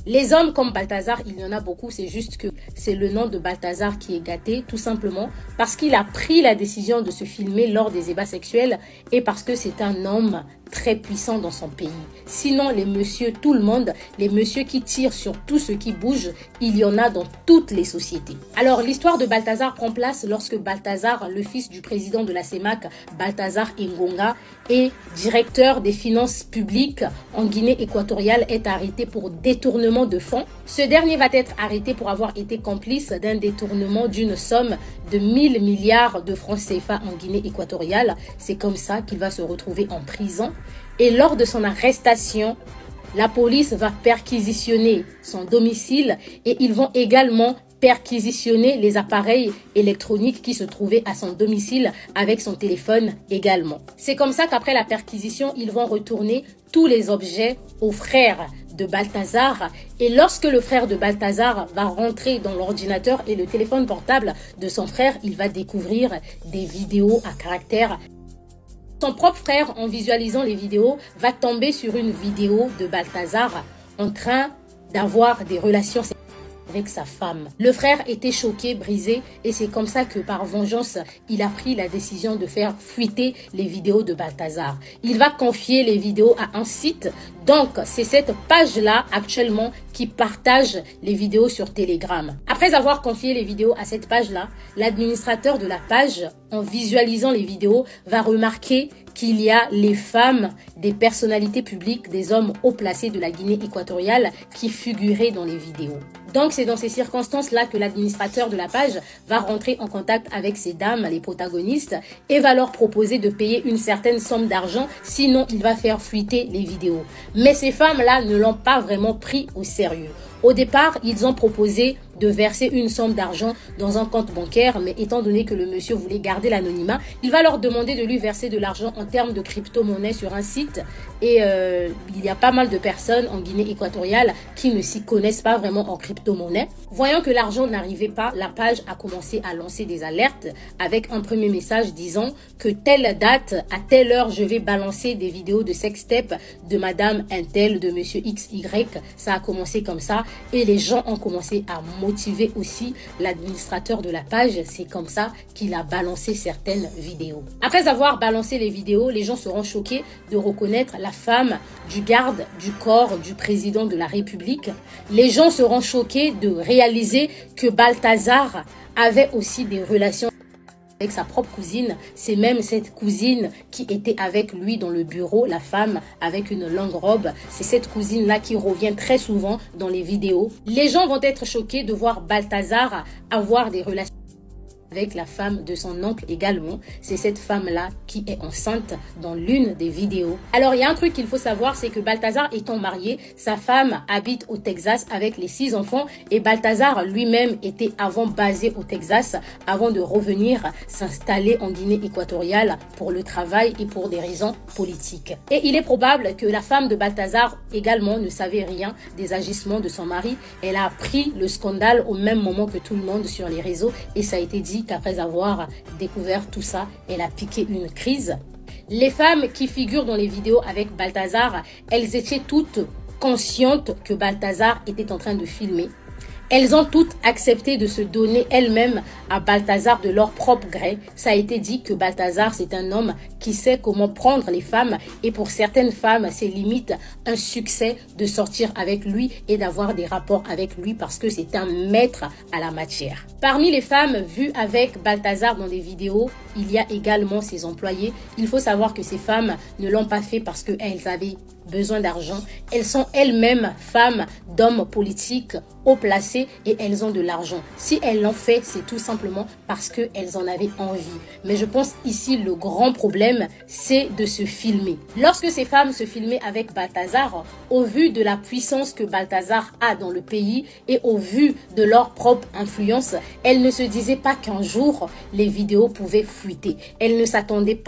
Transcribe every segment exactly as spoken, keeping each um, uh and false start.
Les hommes comme Balthazar, il y en a beaucoup, c'est juste que c'est le nom de Balthazar qui est gâté, tout simplement parce qu'il a pris la décision de se filmer lors des ébats sexuels et parce que c'est un homme très puissant dans son pays. Sinon, les messieurs, tout le monde, les messieurs qui tirent sur tout ce qui bouge, il y en a dans toutes les sociétés. Alors, l'histoire de Balthazar prend place lorsque Balthazar, le fils du président de la CEMAC, Balthazar Engonga, et directeur des finances publiques en Guinée équatoriale, est arrêté pour détournement de fonds. Ce dernier va être arrêté pour avoir été complice d'un détournement d'une somme de mille milliards de francs C F A en Guinée équatoriale. C'est comme ça qu'il va se retrouver en prison. Et lors de son arrestation, la police va perquisitionner son domicile et ils vont également perquisitionner les appareils électroniques qui se trouvaient à son domicile avec son téléphone également. C'est comme ça qu'après la perquisition, ils vont retourner tous les objets au frère de Balthazar. Et lorsque le frère de Balthazar va rentrer dans l'ordinateur et le téléphone portable de son frère, il va découvrir des vidéos à caractère. Son propre frère, en visualisant les vidéos, va tomber sur une vidéo de Balthazar en train d'avoir des relations sexuelles avec sa femme. Le frère était choqué, brisé, et c'est comme ça que par vengeance, il a pris la décision de faire fuiter les vidéos de Balthazar. Il va confier les vidéos à un site. Donc, c'est cette page-là actuellement qui partage les vidéos sur Telegram. Après avoir confié les vidéos à cette page-là, l'administrateur de la page, en visualisant les vidéos, va remarquer qu'il y a les femmes des personnalités publiques, des hommes haut placés de la Guinée équatoriale qui figuraient dans les vidéos. Donc, c'est dans ces circonstances-là que l'administrateur de la page va rentrer en contact avec ces dames, les protagonistes, et va leur proposer de payer une certaine somme d'argent, sinon il va faire fuiter les vidéos. Mais ces femmes-là ne l'ont pas vraiment pris au sérieux. Au départ, ils ont proposé de verser une somme d'argent dans un compte bancaire, mais étant donné que le monsieur voulait garder l'anonymat, il va leur demander de lui verser de l'argent en termes de crypto-monnaie sur un site. Et euh, il y a pas mal de personnes en Guinée équatoriale qui ne s'y connaissent pas vraiment en crypto-monnaie. Voyant que l'argent n'arrivait pas, la page a commencé à lancer des alertes avec un premier message disant que telle date, à telle heure, je vais balancer des vidéos de sextape de madame Intel, de monsieur X Y. Ça a commencé comme ça et les gens ont commencé à motiver aussi l'administrateur de la page. C'est comme ça qu'il a balancé certaines vidéos. Après avoir balancé les vidéos, les gens seront choqués de reconnaître la femme du garde du corps du président de la République. Les gens seront choqués de réaliser que Balthazar avait aussi des relations avec sa propre cousine. C'est même cette cousine qui était avec lui dans le bureau, la femme avec une longue robe. C'est cette cousine-là qui revient très souvent dans les vidéos. Les gens vont être choqués de voir Balthazar avoir des relations avec la femme de son oncle également. C'est cette femme-là qui est enceinte dans l'une des vidéos. Alors, il y a un truc qu'il faut savoir, c'est que Balthazar étant marié, sa femme habite au Texas avec les six enfants et Balthazar lui-même était avant basé au Texas avant de revenir s'installer en Guinée équatoriale pour le travail et pour des raisons politiques. Et il est probable que la femme de Balthazar également ne savait rien des agissements de son mari. Elle a appris le scandale au même moment que tout le monde sur les réseaux et ça a été dit qu'après avoir découvert tout ça, elle a piqué une crise. Les femmes qui figurent dans les vidéos avec Balthazar, elles étaient toutes conscientes que Balthazar était en train de filmer. Elles ont toutes accepté de se donner elles-mêmes à Balthazar de leur propre gré. Ça a été dit que Balthazar, c'est un homme qui sait comment prendre les femmes. Et pour certaines femmes, c'est limite un succès de sortir avec lui et d'avoir des rapports avec lui parce que c'est un maître à la matière. Parmi les femmes vues avec Balthazar dans des vidéos, il y a également ses employés. Il faut savoir que ces femmes ne l'ont pas fait parce qu'elles avaient besoin d'argent. Elles sont elles-mêmes femmes d'hommes politiques haut placés et elles ont de l'argent. Si elles l'ont fait, c'est tout simplement parce qu'elles en avaient envie. Mais je pense ici le grand problème, c'est de se filmer. Lorsque ces femmes se filmaient avec Balthazar, au vu de la puissance que Balthazar a dans le pays et au vu de leur propre influence, elles ne se disaient pas qu'un jour les vidéos pouvaient fuiter. Elles ne s'attendaient pas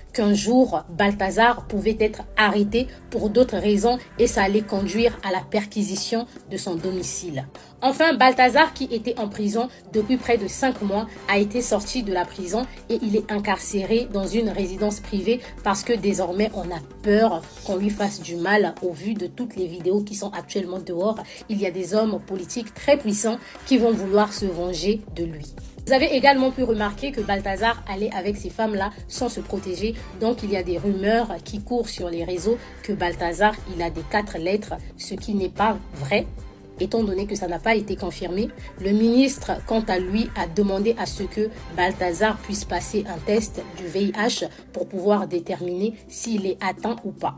qu'un jour, Balthazar pouvait être arrêté pour d'autres raisons et ça allait conduire à la perquisition de son domicile. Enfin, Balthazar, qui était en prison depuis près de cinq mois, a été sorti de la prison et il est incarcéré dans une résidence privée parce que désormais, on a peur qu'on lui fasse du mal au vu de toutes les vidéos qui sont actuellement dehors. Il y a des hommes politiques très puissants qui vont vouloir se venger de lui. Vous avez également pu remarquer que Balthazar allait avec ces femmes-là sans se protéger. Donc, il y a des rumeurs qui courent sur les réseaux que Balthazar, il a des quatre lettres, ce qui n'est pas vrai. Étant donné que ça n'a pas été confirmé, le ministre, quant à lui, a demandé à ce que Balthazar puisse passer un test du V I H pour pouvoir déterminer s'il est atteint ou pas.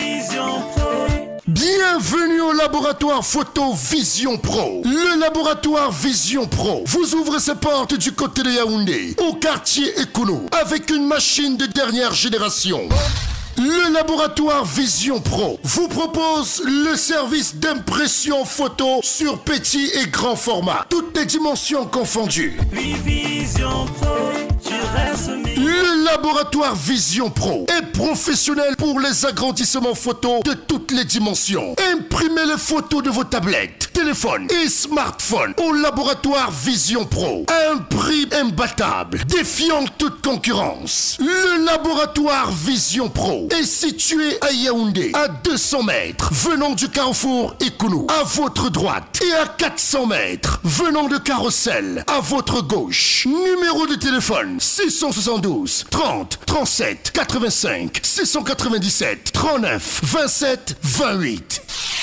Bienvenue au laboratoire photo Vision Pro. Le laboratoire Vision Pro vous ouvre ses portes du côté de Yaoundé, au quartier Ekono, avec une machine de dernière génération. Le laboratoire Vision Pro vous propose le service d'impression photo sur petit et grand format, toutes les dimensions confondues. Vision Pro, tu restes le laboratoire Vision Pro est professionnel pour les agrandissements photos de toutes les dimensions. Imprimez les photos de vos tablettes, téléphones et smartphones au laboratoire Vision Pro à un prix imbattable, défiant toute concurrence. Le laboratoire Vision Pro est situé à Yaoundé, à deux cents mètres, venant du carrefour Ekounou, à votre droite, et à quatre cents mètres, venant de Carrousel, à votre gauche. Numéro de téléphone six cent soixante-douze, trente, trente-sept, quatre-vingt-cinq, six cent quatre-vingt-dix-sept, trente-neuf, vingt-sept, vingt-huit.